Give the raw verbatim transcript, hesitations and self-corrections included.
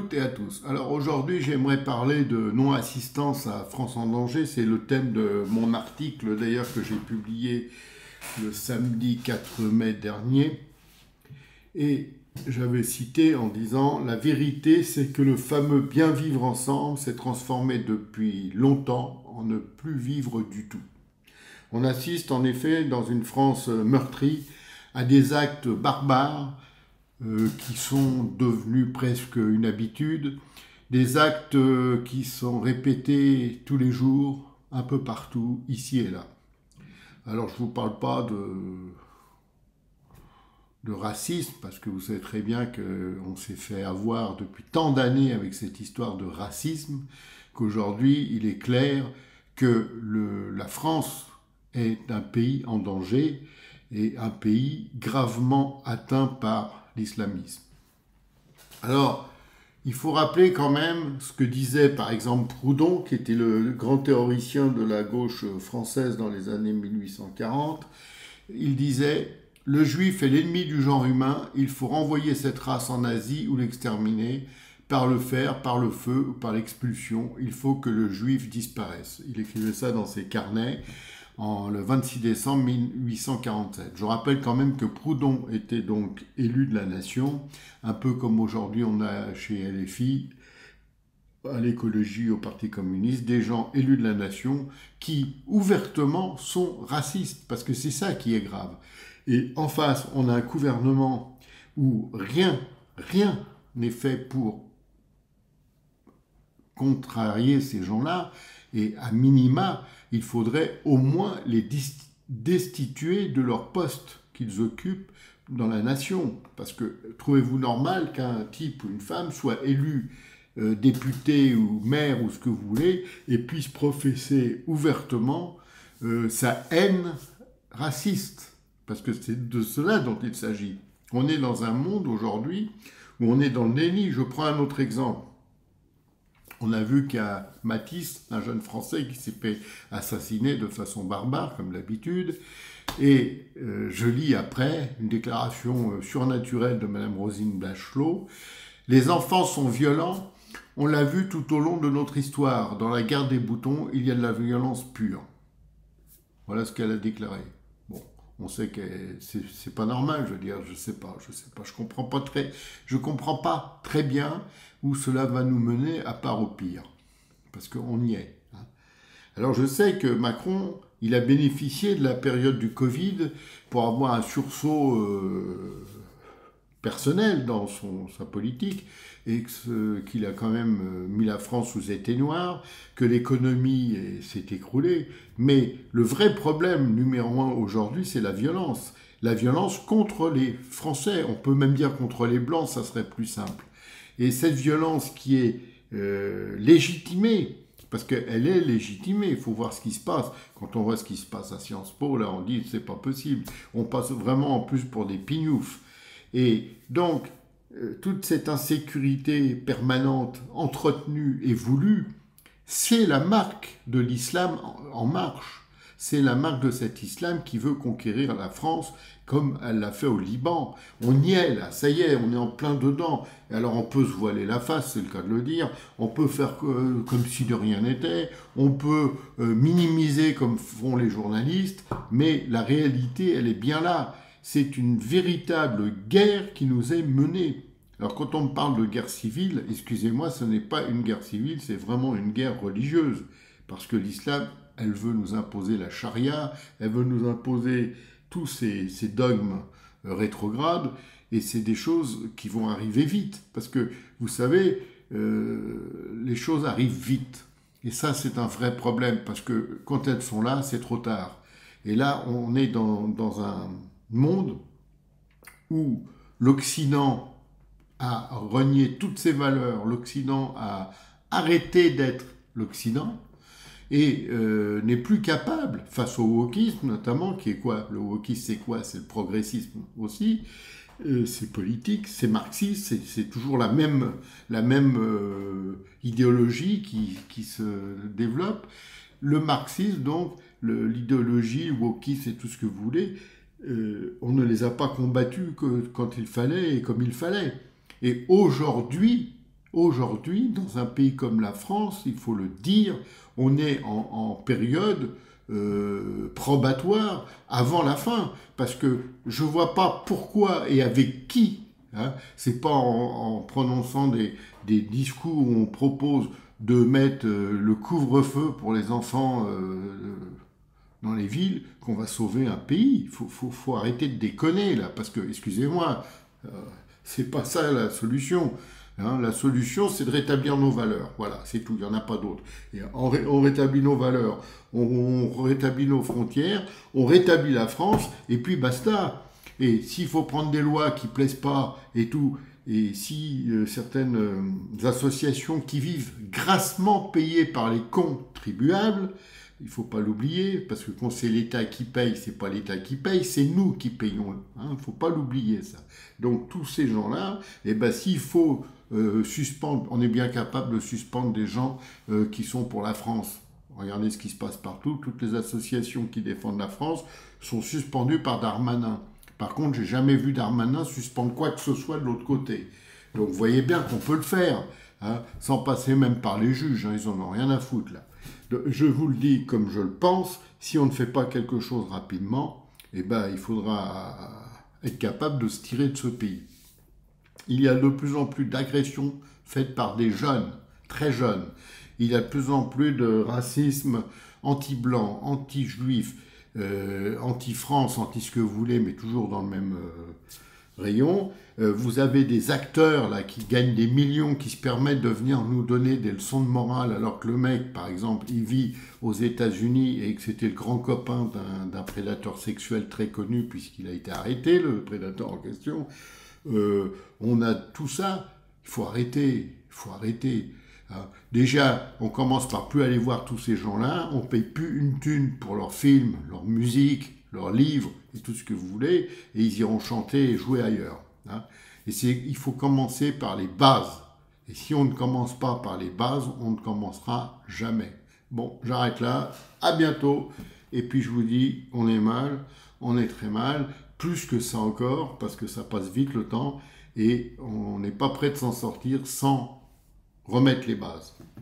toutes et à tous. Alors aujourd'hui, j'aimerais parler de non-assistance à France en danger. C'est le thème de mon article d'ailleurs que j'ai publié le samedi quatre mai dernier. Et j'avais cité en disant « La vérité, c'est que le fameux bien vivre ensemble s'est transformé depuis longtemps en ne plus vivre du tout. » On assiste en effet dans une France meurtrie à des actes barbares Euh, qui sont devenus presque une habitude, des actes euh, qui sont répétés tous les jours, un peu partout, ici et là. Alors je ne vous parle pas de, de racisme, parce que vous savez très bien qu'on s'est fait avoir depuis tant d'années avec cette histoire de racisme, qu'aujourd'hui il est clair que le, la France est un pays en danger et un pays gravement atteint par l'islamisme. Alors, il faut rappeler quand même ce que disait par exemple Proudhon, qui était le grand théoricien de la gauche française dans les années mille huit cent quarante. Il disait « Le juif est l'ennemi du genre humain, il faut renvoyer cette race en Asie ou l'exterminer, par le fer, par le feu ou par l'expulsion, il faut que le juif disparaisse. » Il écrivait ça dans ses carnets en le vingt-six décembre mille huit cent quarante-sept. Je rappelle quand même que Proudhon était donc élu de la nation, un peu comme aujourd'hui on a chez L F I, à l'écologie, au Parti communiste, des gens élus de la nation qui ouvertement sont racistes, parce que c'est ça qui est grave. Et en face, on a un gouvernement où rien, rien n'est fait pour contrarier ces gens-là, et à minima, il faudrait au moins les destituer de leur poste qu'ils occupent dans la nation. Parce que trouvez-vous normal qu'un type ou une femme soit élu euh, député ou maire ou ce que vous voulez et puisse professer ouvertement euh, sa haine raciste? Parce que c'est de cela dont il s'agit. On est dans un monde aujourd'hui où on est dans le déni. Je prends un autre exemple. On a vu qu'il y a Matisse, un jeune Français qui s'est fait assassiner de façon barbare, comme d'habitude. Et euh, je lis après une déclaration euh, surnaturelle de Madame Roselyne Bachelot. « Les enfants sont violents. On l'a vu tout au long de notre histoire. Dans la guerre des boutons, il y a de la violence pure. » Voilà ce qu'elle a déclaré. Bon, on sait que c'est, c'est pas normal, je veux dire, je sais pas, je sais pas, je comprends pas très, je comprends pas très bien où cela va nous mener à part au pire, parce qu'on y est. Hein. Alors je sais que Macron, il a bénéficié de la période du Covid pour avoir un sursaut euh, personnel dans son, sa politique, et que ce, qu'il a quand même mis la France sous éteignoir, que l'économie s'est écroulée. Mais le vrai problème numéro un aujourd'hui, c'est la violence. La violence contre les Français, on peut même dire contre les Blancs, ça serait plus simple. Et cette violence qui est euh, légitimée, parce qu'elle est légitimée, il faut voir ce qui se passe. Quand on voit ce qui se passe à Sciences Po, là on dit c'est pas possible. On passe vraiment en plus pour des pignoufs. Et donc, euh, toute cette insécurité permanente, entretenue et voulue, c'est la marque de l'islam en, en marche. C'est la marque de cet islam qui veut conquérir la France comme elle l'a fait au Liban. On y est là, ça y est, on est en plein dedans. Et alors on peut se voiler la face, c'est le cas de le dire, on peut faire euh, comme si de rien n'était, on peut euh, minimiser comme font les journalistes, mais la réalité, elle est bien là. C'est une véritable guerre qui nous est menée. Alors quand on me parle de guerre civile, excusez-moi, ce n'est pas une guerre civile, c'est vraiment une guerre religieuse. Parce que l'islam, elle veut nous imposer la charia, elle veut nous imposer tous ces, ces dogmes euh, rétrogrades, et c'est des choses qui vont arriver vite. Parce que, vous savez, euh, les choses arrivent vite. Et ça, c'est un vrai problème, parce que quand elles sont là, c'est trop tard. Et là, on est dans, dans un monde où l'Occident a renié toutes ses valeurs, l'Occident a arrêté d'être l'Occident, et euh, n'est plus capable, face au wokisme notamment, qui est quoi? Le wokisme, c'est quoi? C'est le progressisme aussi, euh, c'est politique, c'est marxiste, c'est, c'est toujours la même, la même euh, idéologie qui, qui se développe. Le marxisme, donc, le, l'idéologie, le wokisme et tout ce que vous voulez, euh, on ne les a pas combattus que quand il fallait et comme il fallait. Et aujourd'hui, aujourd'hui, dans un pays comme la France, il faut le dire, on est en, en période euh, probatoire avant la fin, parce que je ne vois pas pourquoi et avec qui. Hein, c'est pas en, en prononçant des, des discours où on propose de mettre euh, le couvre-feu pour les enfants euh, dans les villes qu'on va sauver un pays. Il faut, faut, faut arrêter de déconner là, parce que, excusez-moi, euh, c'est pas ça la solution. Hein, la solution, c'est de rétablir nos valeurs. Voilà, c'est tout, il n'y en a pas d'autre. Et on, ré, on rétablit nos valeurs, on, on rétablit nos frontières, on rétablit la France, et puis basta. Et s'il faut prendre des lois qui ne plaisent pas et tout, et si euh, certaines euh, associations qui vivent grassement payées par les contribuables, il ne faut pas l'oublier, parce que quand c'est l'État qui paye, c'est pas l'État qui paye, c'est nous qui payons. Il hein, ne faut pas l'oublier, ça. Donc tous ces gens-là, eh ben, s'il faut euh, suspendre, on est bien capable de suspendre des gens euh, qui sont pour la France. Regardez ce qui se passe partout. Toutes les associations qui défendent la France sont suspendues par Darmanin. Par contre, j'ai jamais vu Darmanin suspendre quoi que ce soit de l'autre côté. Donc vous voyez bien qu'on peut le faire, hein, sans passer même par les juges, hein, ils en ont rien à foutre là. Je vous le dis comme je le pense, si on ne fait pas quelque chose rapidement, eh ben, il faudra être capable de se tirer de ce pays. Il y a de plus en plus d'agressions faites par des jeunes, très jeunes. Il y a de plus en plus de racisme anti-blanc, anti-juif, euh, anti-France, anti ce que vous voulez, mais toujours dans le même euh, rayon. Euh, vous avez des acteurs là qui gagnent des millions, qui se permettent de venir nous donner des leçons de morale, alors que le mec, par exemple, il vit aux États-Unis et que c'était le grand copain d'un, d'un prédateur sexuel très connu, puisqu'il a été arrêté, le prédateur en question. Euh, on a tout ça, il faut arrêter, il faut arrêter. Hein. Déjà, on commence par plus aller voir tous ces gens-là, on paye plus une thune pour leurs films, leur musique, leurs livres et tout ce que vous voulez, et ils iront chanter et jouer ailleurs. Hein. Et c'est, il faut commencer par les bases. Et si on ne commence pas par les bases, on ne commencera jamais. Bon, j'arrête là, à bientôt, et puis je vous dis, on est mal, on est très mal, plus que ça encore, parce que ça passe vite le temps, et on n'est pas prêt de s'en sortir sans remettre les bases.